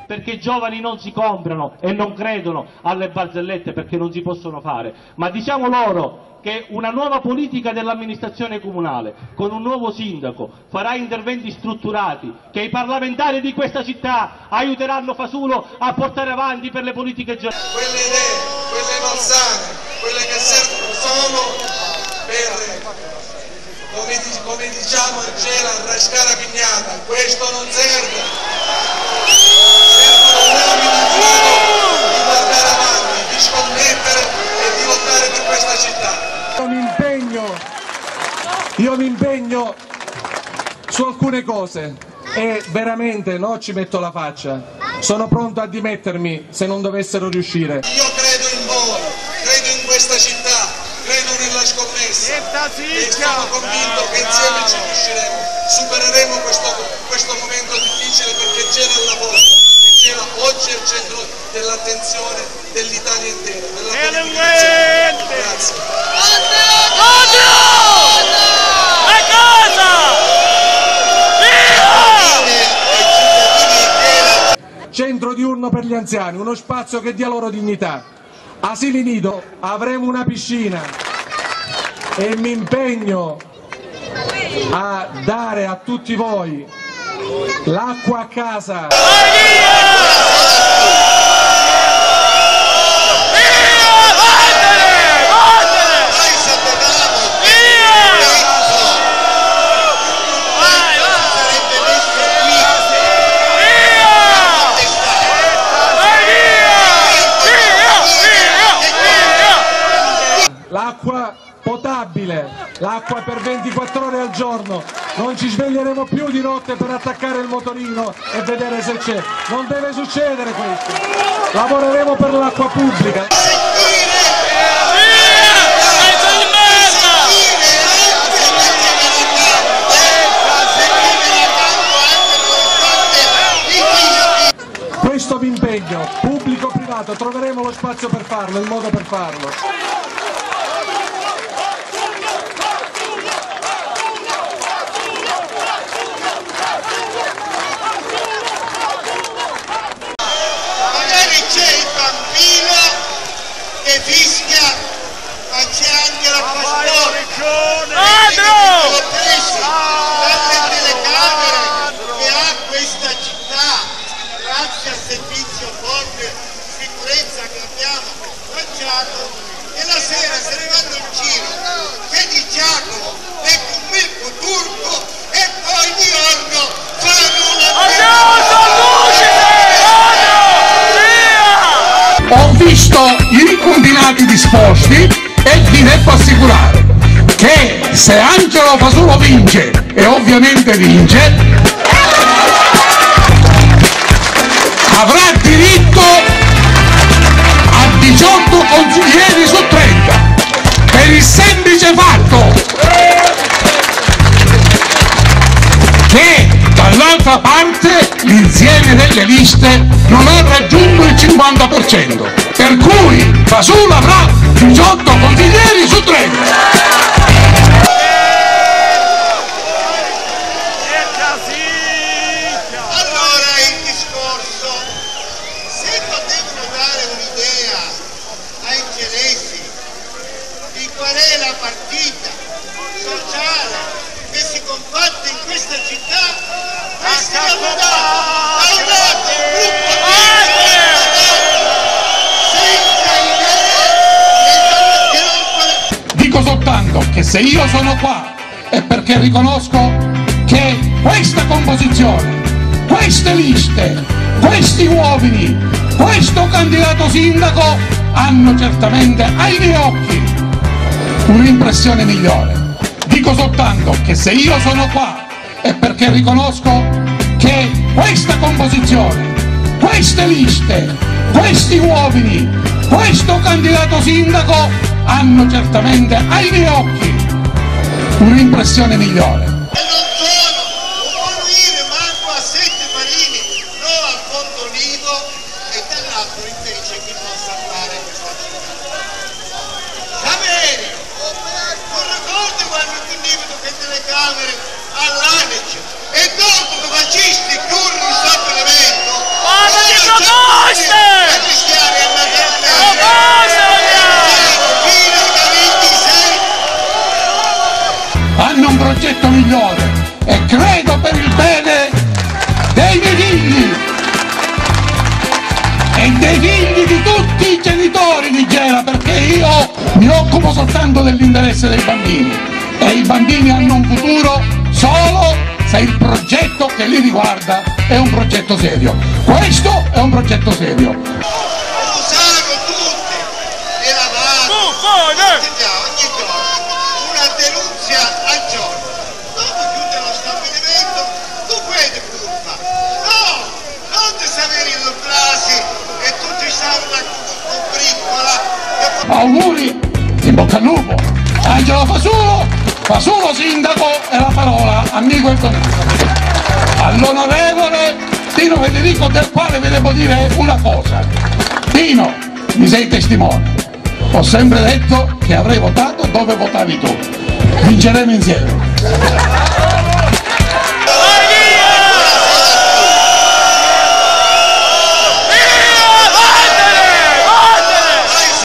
perché i giovani non si comprano e non credono alle barzellette perché non si possono fare, ma diciamo loro che una nuova politica dell'amministrazione comunale, con un nuovo sindaco, farà interventi strutturati che i parlamentari di questa città aiuteranno Fasulo a portare avanti per le politiche generali. Quelle idee, quelle malsane, quelle che servono solo per, come diciamo in Gela, rascare a pignata, questo non serve. Servono uomini in grado di guardare avanti, di scommettere e di lottare per questa città. Io mi impegno su alcune cose e veramente non ci metto la faccia. Sono pronto a dimettermi se non dovessero riuscire. Io credo in voi, credo in questa città, credo nella scommessa e sono convinto che insieme ci riusciremo, supereremo questo momento difficile perché Gela è la vostra, e Gela oggi è il centro dell'attenzione dell'Italia intera, della politica nazionale. Grazie. Centro diurno per gli anziani, uno spazio che dia loro dignità. Asili nido, avremo una piscina e mi impegno a dare a tutti voi l'acqua a casa. L'acqua potabile, l'acqua per 24 ore al giorno, non ci sveglieremo più di notte per attaccare il motorino e vedere se c'è, non deve succedere questo, lavoreremo per l'acqua pubblica. Questo mi impegno, pubblico-privato, troveremo lo spazio per farlo, il modo per farlo. Che fischia, ma c'è anche la pastore dalle telecamere che ha questa città, grazie al servizio forte sicurezza che abbiamo lanciato, e la sera se ne vanno in giro che di Giacomo e con Mirko Turco e poi di Orno fanno una Ho visto i ricombinati disposti e vi devo assicurare che se Angelo Fasulo vince, e ovviamente vince, avrà diritto a 18 consiglieri su 30 per il semplice fatto che dall'altra parte l'insieme delle liste non ha raggiunto il 50%, per cui Fasulo avrà 18 consiglieri su 30. Allora il discorso, se potevano dare un'idea ai gelesi di qual è la partita sociale che si combatte in questa città, questi hanno dato il gruppo di Dico soltanto che se io sono qua è perché riconosco che questa composizione, queste liste, questi uomini, questo candidato sindaco hanno certamente ai miei occhi un'impressione migliore. Dico soltanto che se io sono qua è perché riconosco che questa composizione, queste liste, questi uomini, questo candidato sindaco hanno certamente ai miei occhi un'impressione migliore. E non può dire manco a 7 marini, no al Fontolivo, e dall'altro invece chi possa fare questa città. Saverio, non ricordi quando ti dicono che telecamere all'Anec e dopo che fascisti chiudono il stabilimento? Io mi occupo soltanto dell'interesse dei bambini e i bambini hanno un futuro solo se il progetto che li riguarda è un progetto serio. Questo è un progetto serio. Usiamo tutti le lavate, ogni giorno, una denunzia al giorno. Dopo chiudere lo stabilimento, tu prendi curva. No, non ti sapere il frasi e tutti stanno una combriccola. Auguri, in bocca al lupo. Angelo Fasulo sindaco, e la parola amico e conosciuto all'onorevole Tino Federico, del quale vi devo dire una cosa. Tino, mi sei testimone, ho sempre detto che avrei votato dove votavi tu, vinceremo insieme.